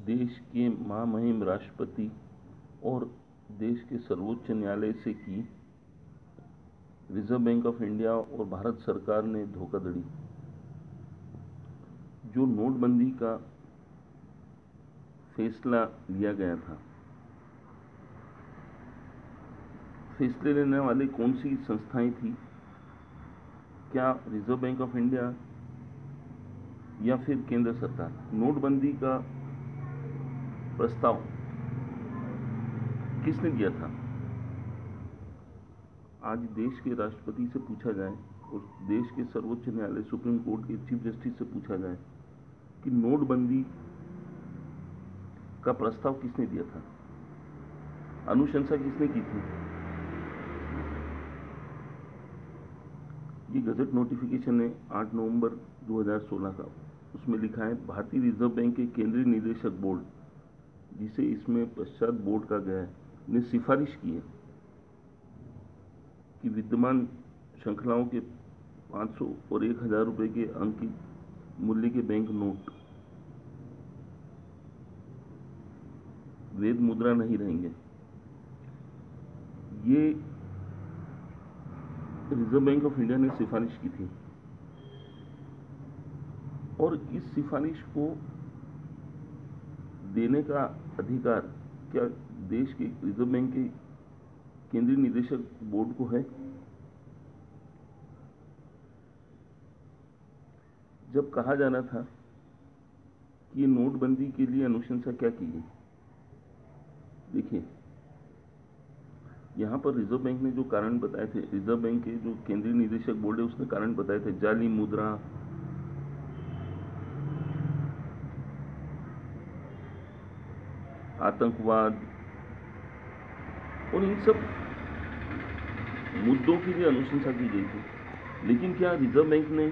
देश के महामहिम राष्ट्रपति और देश के सर्वोच्च न्यायालय से की रिजर्व बैंक ऑफ इंडिया और भारत सरकार ने धोखाधड़ी। जो नोटबंदी का फैसला लिया गया था, फैसले लेने वाले कौन सी संस्थाएं थी? क्या रिजर्व बैंक ऑफ इंडिया या फिर केंद्र सरकार? नोटबंदी का प्रस्ताव किसने दिया था? आज देश के राष्ट्रपति से पूछा जाए और देश के सर्वोच्च न्यायालय सुप्रीम कोर्ट के चीफ जस्टिस से पूछा जाए कि नोटबंदी का प्रस्ताव किसने दिया था, अनुशंसा किसने की थी? ये गजट नोटिफिकेशन है 8 नवंबर 2016 का। उसमें लिखा है भारतीय रिजर्व बैंक के केंद्रीय निदेशक बोर्ड, जिसे इसमें पश्चात बोर्ड कहा गया है, ने सिफारिश की है कि विद्यमान श्रृंखलाओं के 500 और 1000 रुपये के अंकित मूल्य के बैंक नोट वैध मुद्रा नहीं रहेंगे। ये रिजर्व बैंक ऑफ इंडिया ने सिफारिश की थी और इस सिफारिश को देने का अधिकार क्या देश के रिजर्व बैंक के केंद्रीय निदेशक बोर्ड को है? जब कहा जा रहा था कि ये नोटबंदी के लिए अनुशंसा क्या की गई, देखिए यहां पर रिजर्व बैंक ने जो कारण बताए थे, रिजर्व बैंक के जो केंद्रीय निदेशक बोर्ड है उसने कारण बताए थे, जाली मुद्रा, आतंकवाद और इन सब मुद्दों की भी अनुशंसा की गई थी। लेकिन क्या रिजर्व बैंक ने,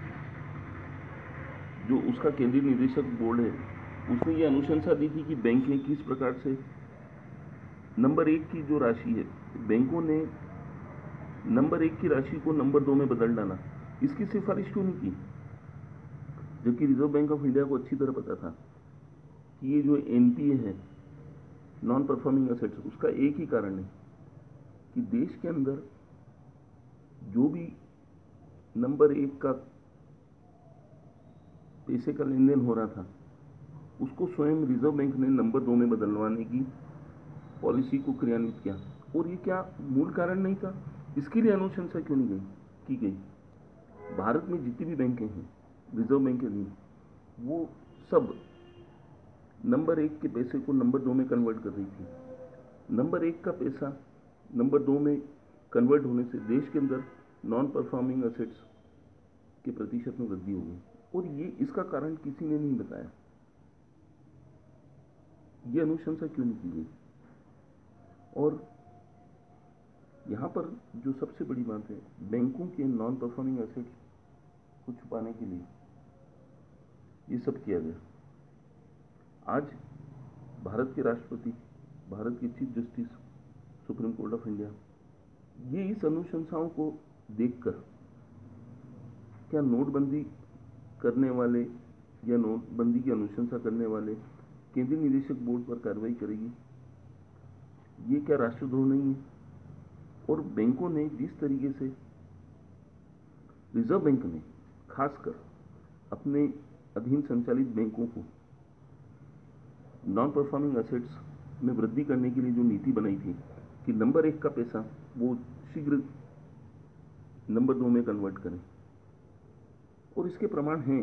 जो उसका केंद्रीय निदेशक बोर्ड है, उसने ये अनुशंसा दी थी कि बैंकें किस प्रकार से नंबर 1 की जो राशि है, बैंकों ने नंबर 1 की राशि को नंबर 2 में बदल डाला, इसकी सिफारिश क्यों नहीं की? जबकि रिजर्व बैंक ऑफ इंडिया को अच्छी तरह पता था कि ये जो एनपीए है, नॉन परफॉर्मिंग एसेट्स, उसका एक ही कारण है कि देश के अंदर जो भी नंबर 1 का पैसे का लेन देन हो रहा था, उसको स्वयं रिजर्व बैंक ने नंबर 2 में बदलवाने की पॉलिसी को क्रियान्वित किया। और ये क्या मूल कारण नहीं था? इसके लिए अनुशंसा क्यों नहीं की गई? भारत में जितनी भी बैंकें हैं रिजर्व बैंक के अधीन, वो सब नंबर 1 के पैसे को नंबर 2 में कन्वर्ट कर रही थी। नंबर 1 का पैसा नंबर 2 में कन्वर्ट होने से देश के अंदर नॉन परफॉर्मिंग एसेट्स के प्रतिशत में वृद्धि हो गई और ये इसका कारण किसी ने नहीं बताया। ये अनुशंसा क्यों नहीं की गई? और यहाँ पर जो सबसे बड़ी बात है, बैंकों के नॉन परफॉर्मिंग एसेट्स को छुपाने के लिए ये सब किया गया। आज भारत के राष्ट्रपति, भारत के chief justice supreme court of India, ये इस अनुशंसाओं को देखकर क्या नोटबंदी करने वाले या नोटबंदी की अनुशंसा करने वाले केंद्रीय निदेशक बोर्ड पर कार्रवाई करेगी? ये क्या राष्ट्रद्रोह नहीं है? और बैंकों ने जिस तरीके से, रिजर्व बैंक ने खासकर अपने अधीन संचालित बैंकों को नॉन परफॉर्मिंग एसेट्स में वृद्धि करने के लिए जो नीति बनाई थी कि नंबर 1 का पैसा वो शीघ्र नंबर 2 में कन्वर्ट करें, और इसके प्रमाण हैं।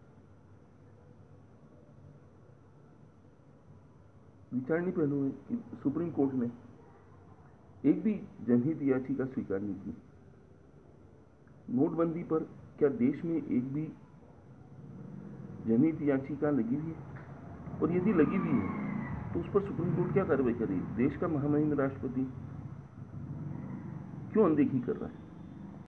विचारणीय पहलू है कि सुप्रीम कोर्ट ने एक भी जनहित याचिका स्वीकार नहीं की। नोटबंदी पर क्या देश में एक भी जनहित याचिका लगी हुई है? और यदि लगी हुई है तो उस पर सुप्रीम कोर्ट क्या कार्रवाई करेगी? देश का महामहिम राष्ट्रपति क्यों अनदेखी कर रहा है?